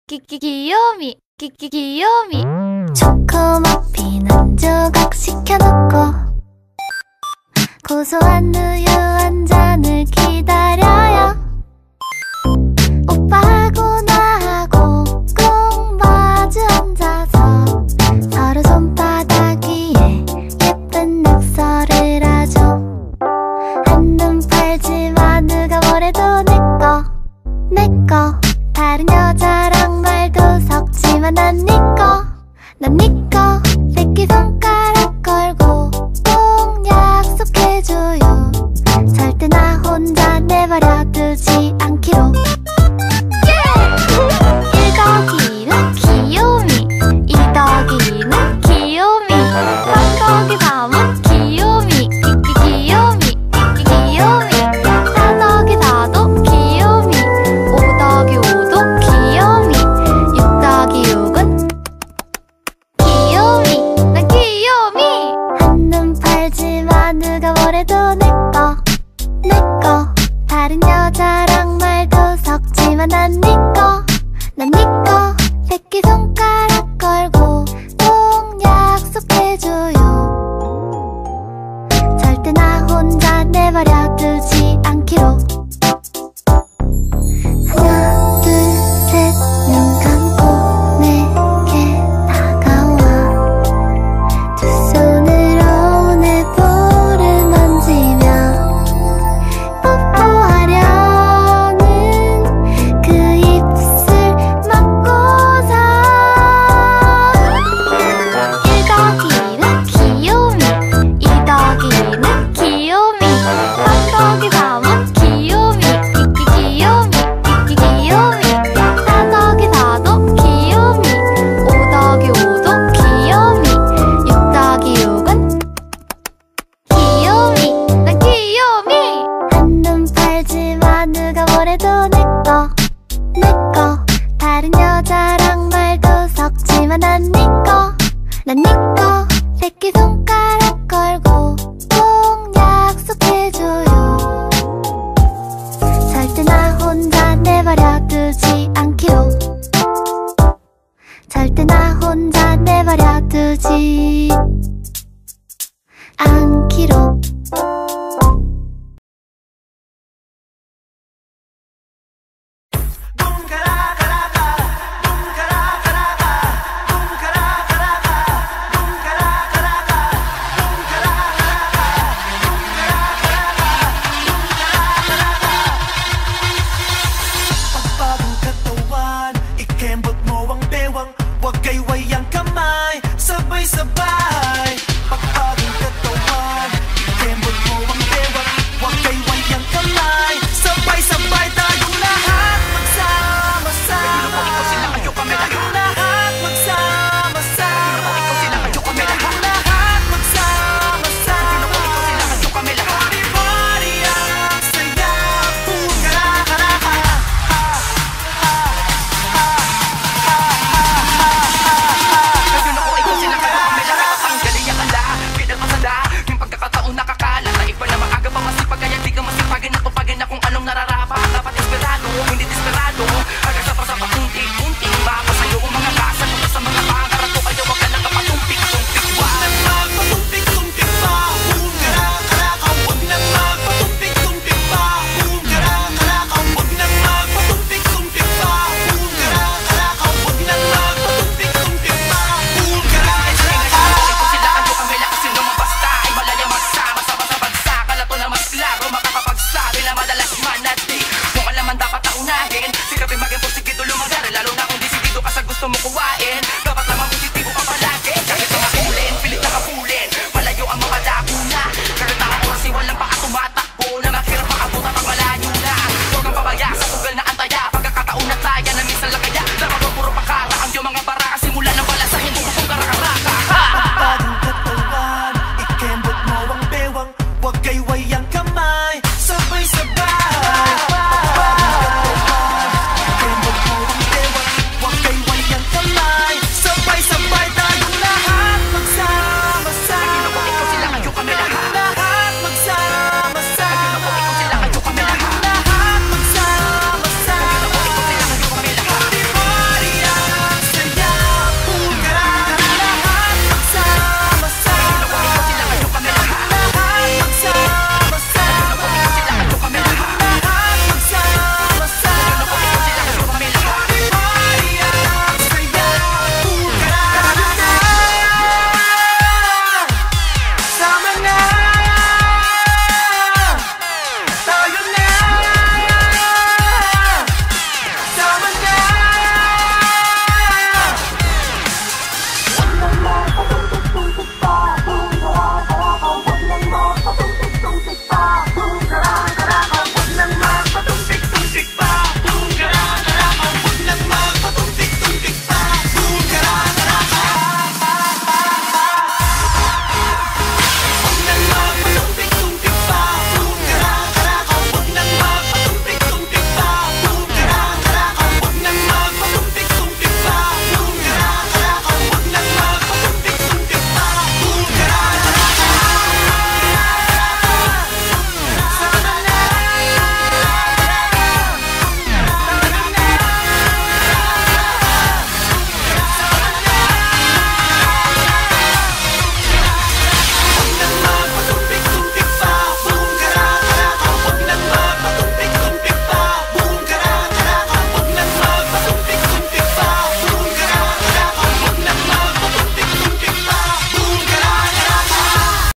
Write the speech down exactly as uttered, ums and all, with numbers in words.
끼끼 귀요미 끼끼 귀요미. 초코머핀 한 조각 시켜놓고 고소한 우유 한 잔을 기다려요. 오빠하고 나하고 꼭 마주 앉아서 서로 손바닥 위에 예쁜 낙서를 하죠. 한눈 팔지마 누가 뭐래도 내꺼 내꺼. 다른 여자랑 말도 섞지만 난 니꺼 난 니꺼. 새끼손가락 걸고 꼭 약속해줘요. 절대 나 혼자 내버려 두지 않기로. 일 더하기는 귀요미, 이 더하기는 귀요미, 삼 더하기 삼은 귀요미, 끼끼 귀요미, 끼끼 귀요미, 사 더하기 사도 귀요미, 오 더하기 오도 귀요미, 육 더하기 육은 귀요미, 난 귀요미. 한눈 팔지마 누가 뭐래도 내꺼 내꺼. 다른 여자랑 말도 섞지만 난 니꺼 난 니꺼. 새끼손가락 걸고 꼭 약속해줘요. 절대 나 혼자 내버려 두지 않기로. 하나 둘 셋 눈 감고 내게 다가와 두 손으로 내 볼을 만지며 뽀뽀하려는 그 입술 막고서 일 더하기는 귀요미, 이 더하기는 귀요미, 삼 더하기 삼은 귀요미, 끼끼 귀요미, 끼끼 귀요미, 사 더하기 사도 귀요미, 오 더하기 오도 귀요미, 육 더하기 육은 귀요미, 난 귀요미. 한눈 팔지마 누가 뭐래도 내꺼 내꺼. 다른 여자랑 말도 섞지만 난 니꺼 난 니꺼. 새끼손가락 걸고 꼭 약속해줘요. 절대 나 혼자 내버려 두지 않기로. 절대 나 혼자 내버려 두지 않기로. Pagpagong katawan, ikembot mo ang bewang. Huwag kay wayang kamay, sabay-sabay. Pagpagong katawan, ikembot mo ang bewang. Huwag kay wayang kamay, sabay-sabay. Tayong lahat magsama-sama. Tayong lahat magsama-sama. Tayong lahat magsama-sama. Everybody ang saya, pugara-hara-ha. Yung pagkakataon nakakala na iba na maaga pa masipag, kaya di ka masipagin at tupagin na kung anong nararapat. Dapat desperado, hindi desperado. Hanggang sa pasapa unti-unti baka sa'yo ang mga kasa. Punta sa mga pangarap ko, kaya wag ka lang kapatumpik-tumpik. Huwag nang magpatumpik-tumpik pa, pugara-karakaw. Huwag nang magpatumpik-tumpik pa, pugara-karakaw. Huwag nang magpatumpik-tumpik pa, pugara-karakaw. Huwag nang magpatumpik-tumpik pa, pugara-karakaw. Sila kayo kami lang kasi naman basta ay malaya magsama. Sama sa bansa, kalato na mas klaro makakapagsabi na madalas manati. Kung alaman dapat naunahin, sikapin maging